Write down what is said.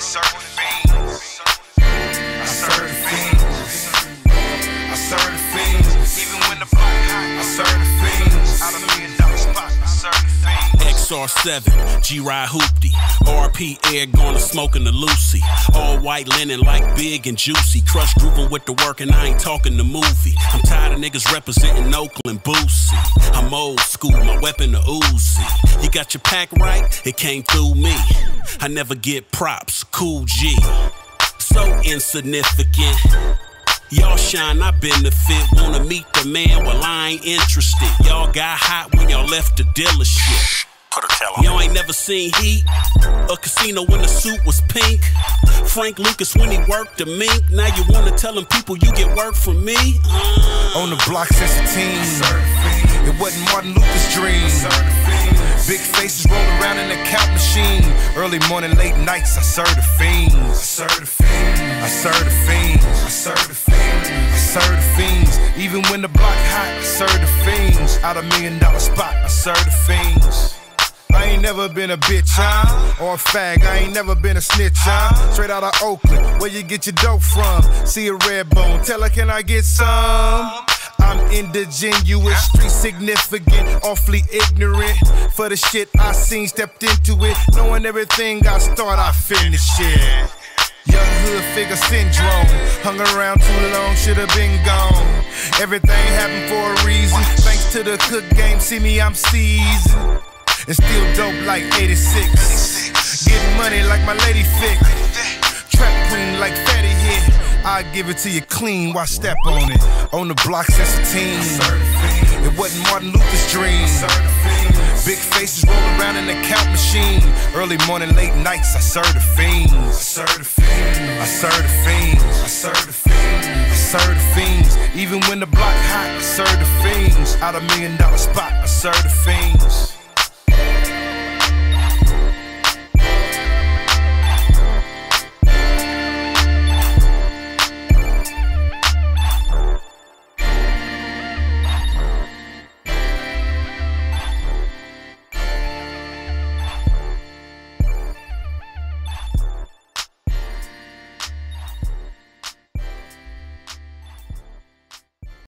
serve the fiends. I serve the fiends. I serve the fiends. Even when the block hot, I serve the fiends. Out of $1 million spot, I serve the fiends. XR7, G-Ride Hoopty, RP Air gonna smoking the Lucy. All white linen like big and juicy. Crush grooving with the work and I ain't talking the movie. I'm tired of niggas representing Oakland Boosie. I'm old school, my weapon the Uzi. You got your pack right, it came through me. I never get props, cool G. So insignificant. Y'all shine, I benefit. Wanna meet the man, well I ain't interested. Y'all got hot when y'all left the dealership. Y'all ain't never seen Heat, a casino when the suit was pink. Frank Lucas when he worked the mink. Now you wanna tell them people you get work from me? On the block since a teen. It wasn't Martin Luther's dream. Big faces roll around in the count machine. Early morning, late nights, I serve the fiends. I serve the fiends. I serve the fiends. I serve the fiends. I serve the fiends. Even when the block hot, I serve the fiends. Out of $1 million spot, I serve the fiends. I ain't never been a bitch, huh? Or a fag, I ain't never been a snitch, huh? Straight out of Oakland, where you get your dope from? See a red bone, tell her, can I get some? I'm indigenuous, street significant, awfully ignorant. For the shit I seen, stepped into it. Knowing everything I start, I finish it. Young hood figure syndrome. Hung around too long, should've been gone. Everything happened for a reason. Thanks to the cook game, see me, I'm seasoned. And still dope like 86. Getting money like my lady thick. Trap queen like Fatty hit. I give it to you clean, why step on it? On the block since a teen. It wasn't Martin Luther's dream. Big faces roll around in the count machine. Early morning, late nights, I serve the fiends. I serve the fiends. I serve the fiends. I serve the fiends. I serve the fiends. Even when the block hot, I serve the fiends. Out of $1 million spot, I serve the fiends.